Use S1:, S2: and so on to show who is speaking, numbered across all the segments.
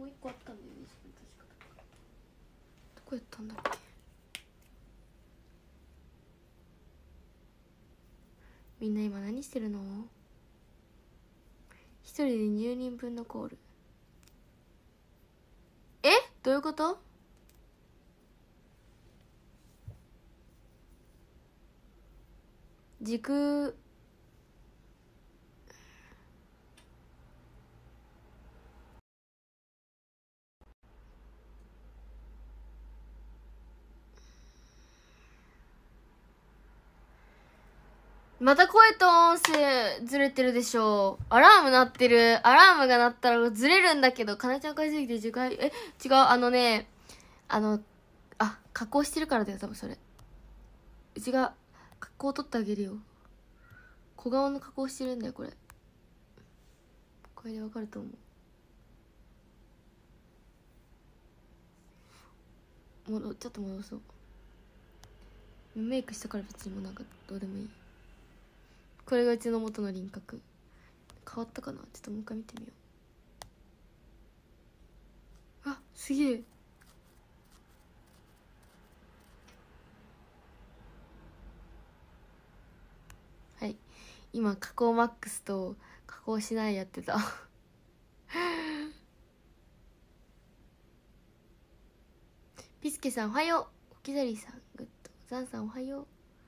S1: もう一個あったんだよね、自分確か。どこやったんだっけ。みんな今何してるの？一人で20人分のコール。え？どういうこと？時空また声と音声ずれてるでしょ。アラーム鳴ってる。アラームが鳴ったらずれるんだけど、かなちゃん帰ってきて時間、違う、加工してるからだよ、多分それ。うちが加工取ってあげるよ。小顔の加工してるんだよ、これ。これでわかると思う。ちょっと戻そう。メイクしたから別にもうなんかどうでもいい。これがうちの元の輪郭。変わったかな。ちょっともう一回見てみよう。あ、すげえ。はい、今加工マックスと加工しないやってたピスケさんおはよう。キザリーさんグッド。ザンさんおはよう。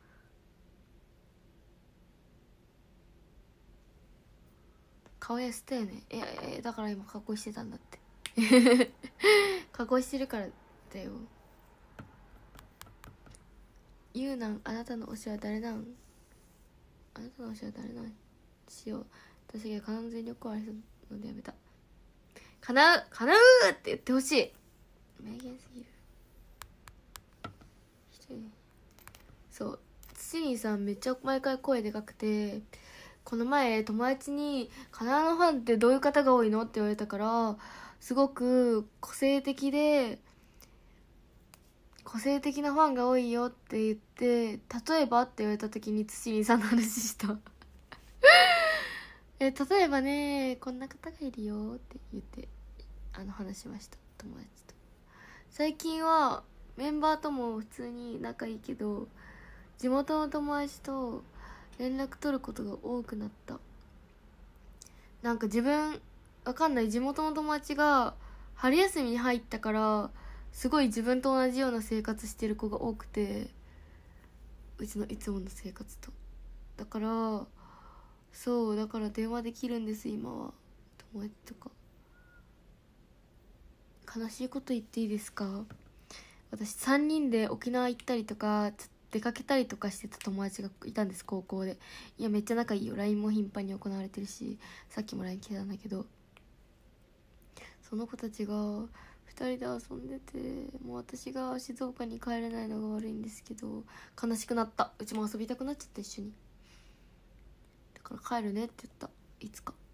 S1: 顔痩せたよね。だから今加工してたんだって加工してるからだよ。ゆうなん、あなたの推しは誰なん？あなたの推しは誰なんしよう。私が完全によくあるのでやめた。叶う叶うって言ってほしい。名言すぎる。そう、ツシリンさんめっちゃ毎回声でかくて、この前友達に「カナダのファンってどういう方が多いの？」って言われたから、すごく個性的なファンが多いよって言って、例えばって言われた時にツシリンさんの話した例えばね、こんな方がいるよって言って話しました、友達と。最近はメンバーとも普通に仲いいけど、地元の友達と連絡取ることが多くなった。なんか自分わかんない、地元の友達が春休みに入ったから、すごい自分と同じような生活してる子が多くて、うちのいつもの生活と。だからだから電話できるんです今は。友達とか。悲しいこと言っていいですか？私3人で沖縄行ったりとか出かけたりとかしてた友達がいたんです、高校で。いやめっちゃ仲いいよ。 LINE も頻繁に行われてるし、さっきも LINE 来たんだけど、その子たちが2人で遊んでて、もう私が静岡に帰れないのが悪いんですけど、悲しくなった。うちも遊びたくなっちゃった、一緒に。だから帰るねって言った。いつか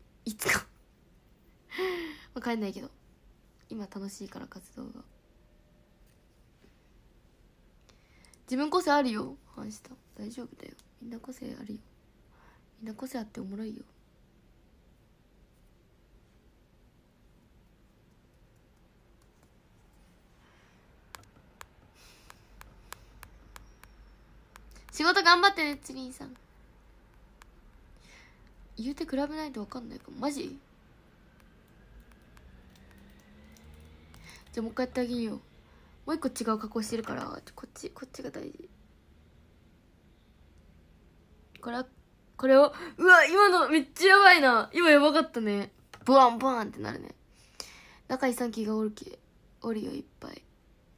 S1: まあ帰んないけど、今楽しいから活動が。自分個性あるよ、話した。大丈夫だよ、みんな個性あるよ。みんな個性あっておもろいよ。仕事頑張ってね、チリンさん。言うて比べないと分かんないかも。マジ？じゃあもう一回やってあげよう。もう一個違う加工してるから、こっちが大事。これを、うわ、今のめっちゃやばいな。今やばかったね。ブワンブワンってなるね。仲いい3期がおるよ、いっぱい。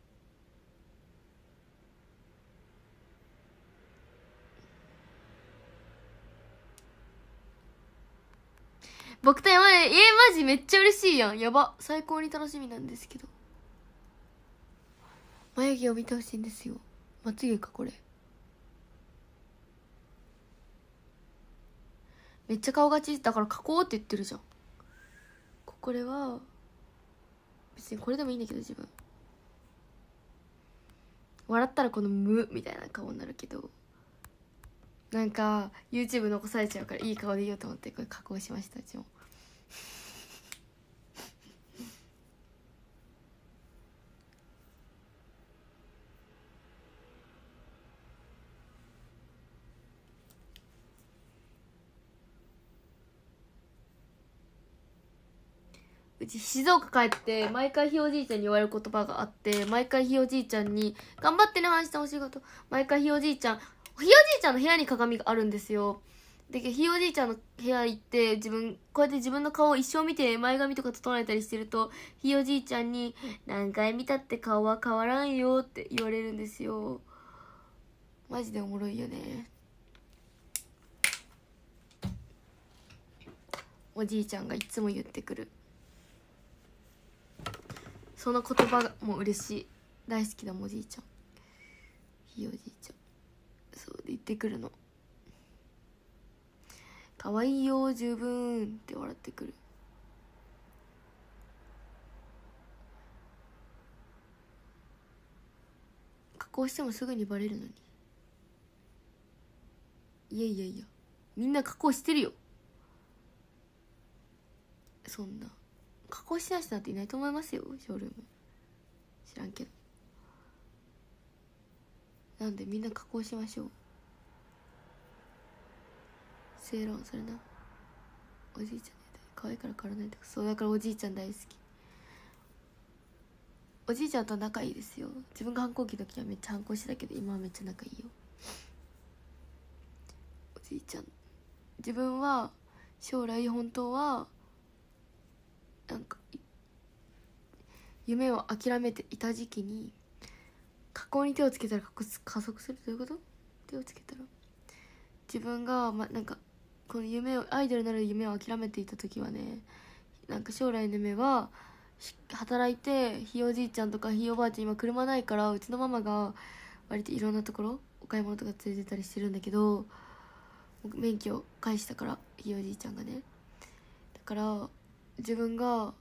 S1: 僕と山で、マジめっちゃ嬉しいやん。やば。最高に楽しみなんですけど。眉毛を見てほしいんですよ。まつげか、これ。めっちゃ顔がちだから描こうって言ってるじゃん。これは、別にこれでもいいんだけど、自分。笑ったらこの無みたいな顔になるけど、なんか YouTube 残されちゃうからいい顔でいいよと思ってこれ加工しました。うちもうち静岡帰って毎回ひいおじいちゃんに言われる言葉があって、毎回ひいおじいちゃんに頑張ってね話したお仕事、毎回ひいおじいちゃんの部屋に鏡があるんですよ。でひいおじいちゃんの部屋行ってこうやって自分の顔を一生見て前髪とか整えたりしてると、ひいおじいちゃんに何回見たって顔は変わらんよって言われるんですよ。マジでおもろいよね。おじいちゃんがいつも言ってくるその言葉がもう嬉しい。大好きだもんおじいちゃん、ひいおじいちゃん。そうで言ってくるの。可愛いよ十分って笑ってくる。加工してもすぐにバレるのに。いやみんな加工してるよ。そんな加工しない人なんていないと思いますよ、ショールーム。知らんけど。なんでみんな加工しましょう。正論それな。おじいちゃんね、可愛いから変わらないとか。そうだからおじいちゃん大好き。おじいちゃんと仲いいですよ。自分が反抗期の時はめっちゃ反抗してたけど、今はめっちゃ仲いいよ。おじいちゃん、自分は将来本当はなんか夢を諦めていた時期に加工に手をつけたら加速する。どういうこと？手をつけたら自分が、なんかこの夢をアイドルになる夢を諦めていた時はね、なんか将来の夢は働いて、ひいおじいちゃんとかひいおばあちゃん今車ないから、うちのママが割といろんなところお買い物とか連れてたりしてるんだけど、免許を返したからひいおじいちゃんがね。だから自分が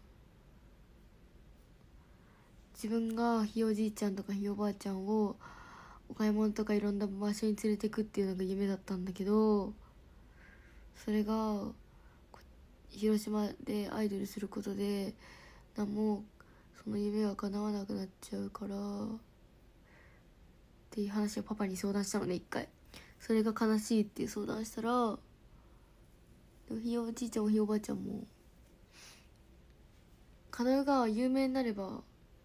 S1: ひいおじいちゃんとかひいおばあちゃんをお買い物とかいろんな場所に連れてくっていうのが夢だったんだけど、それが広島でアイドルすることで何もその夢は叶わなくなっちゃうからっていう話をパパに相談したのね、一回。それが悲しいって相談したら、ひいおじいちゃんもひいおばあちゃんも、カナウが有名になれば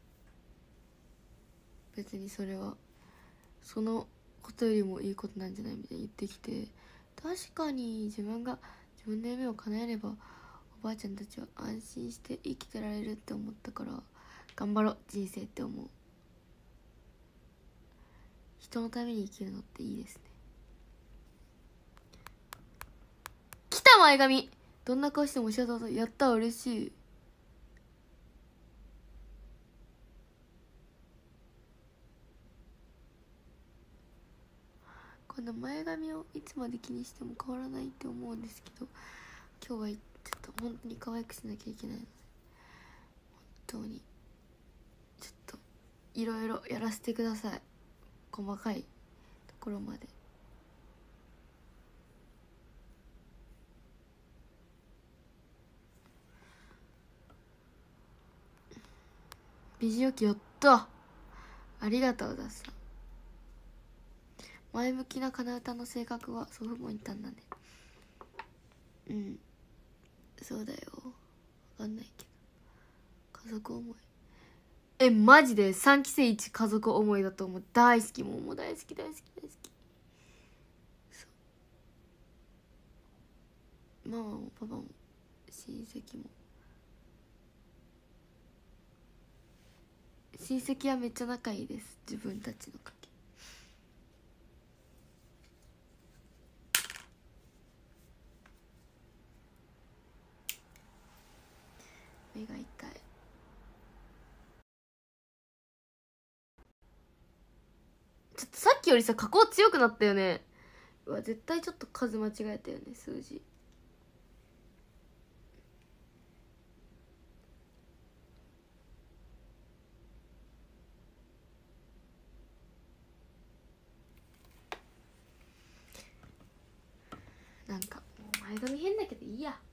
S1: 別にそれはそのことよりもいいことなんじゃないみたいに言ってきて、確かに自分の夢を叶えればおばあちゃんたちは安心して生きてられるって思ったから、頑張ろう人生って思う。人のために生きるのっていいですね。来た前髪。どんな顔しても教えた。やった、嬉しい。この前髪をいつまで気にしても変わらないって思うんですけど、今日はちょっと本当に可愛くしなきゃいけないので、本当にちょっといろいろやらせてください。細かいところまで。美女期やった。ありがとうださ。前向きな金歌の性格は祖父母にたんだね。うん、そうだよ。わかんないけど家族思い。マジで3期生1家族思いだと思う。大好き。もう大好き大好き大好き。そうママもパパも親戚はめっちゃ仲いいです。自分たちの家系。目が痛い。ちょっとさっきよりさ加工強くなったよね。うわ絶対ちょっと数間違えたよね、数字。なんかもう前髪変だけどいいや。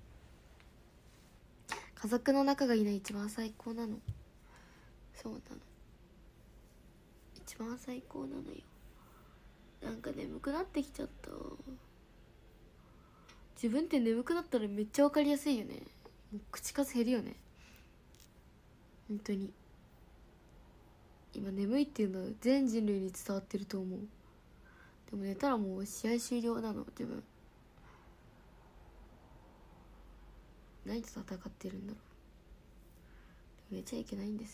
S1: 家族の仲がいいの一番最高なの。そうなの、一番最高なのよ。なんか眠くなってきちゃった。自分って眠くなったらめっちゃ分かりやすいよね。もう口数減るよね。 本当に今眠いっていうのは全人類に伝わってると思う。でも寝たらもう試合終了なの。自分何と戦ってるんだろう。でも寝ちゃいけないんです。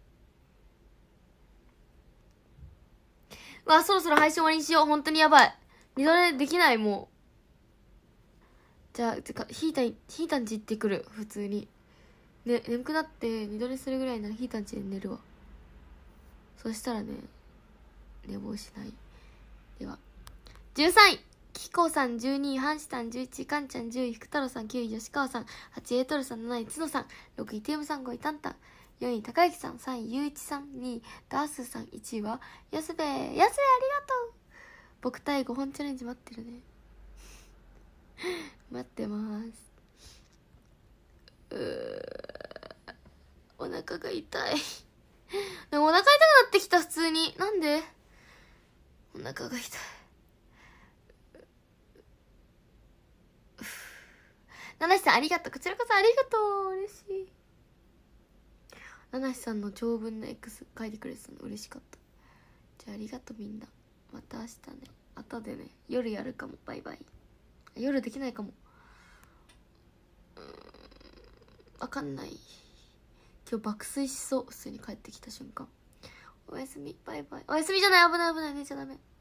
S1: うわ、そろそろ配信終わりにしよう。本当にやばい。二度寝できない。もうじゃあてかひーたんち行ってくる。普通に眠くなって二度寝するぐらいならひーたんちで寝るわ。そしたらね、寝坊しない。では13位キコさん、12位ハンシタン、11位カンちゃん、10位福太郎さん、9位吉川さん、8位エイトルさん、7位角さん、6位テームさん、5位タンタン、4位高之さん、3位ゆういちさん、2位ダースさん、1位はやすべ。やすべありがとう。僕対5本チャレンジ待ってるね。待ってます。お腹が痛い。でもお腹痛くなってきた。普通になんでお腹が痛い。七七さんありがとう。こちらこそありがとう。嬉しい。七七さんの長文の X 書いてくれてたの嬉しかった。じゃあありがとうみんな。また明日ね。後でね、夜やるかも。バイバイ。夜できないかも。わかんない。今日爆睡しそう。普通に帰ってきた瞬間。おやすみ。バイバイ。おやすみじゃない。危ない危ない。寝ちゃダメ。